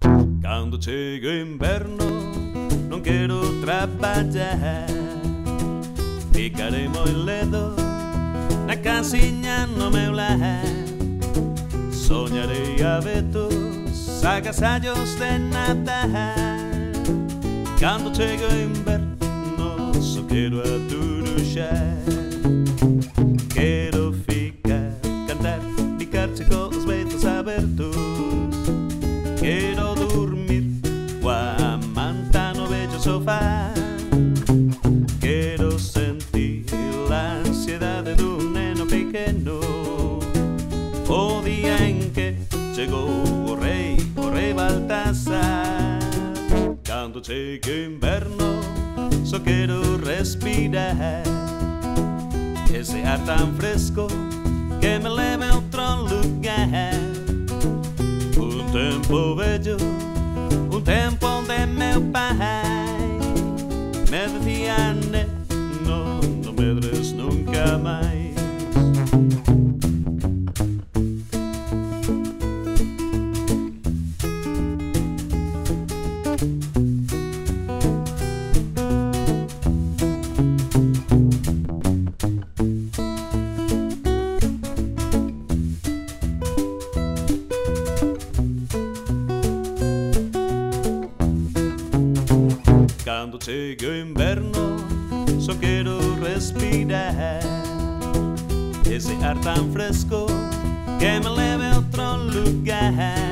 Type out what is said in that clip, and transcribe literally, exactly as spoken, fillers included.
Quando chega o inverno não quero trabalhar, ficarei moledo na casinha no meu lar. Sonharei abetos, agasalhos de Natal. Quando chega o inverno só quero aturuxar. Quero ficar, cantar, ficar-se com os beitos abertos. Quero dormir com a manta no velho sofá. Quero sentir a ansiedade do neno pequeno. O dia em que chegou o rei, o rei Baltasar. Quando chega o inverno só quero respirar esse ar tão fresco que me leva a outro lugar. Um tempo velho, um tempo onde meu pai me dizia: não, não medres nunca mais. Quando chega o inverno só quero respirar esse ar tão fresco que me leva a outro lugar.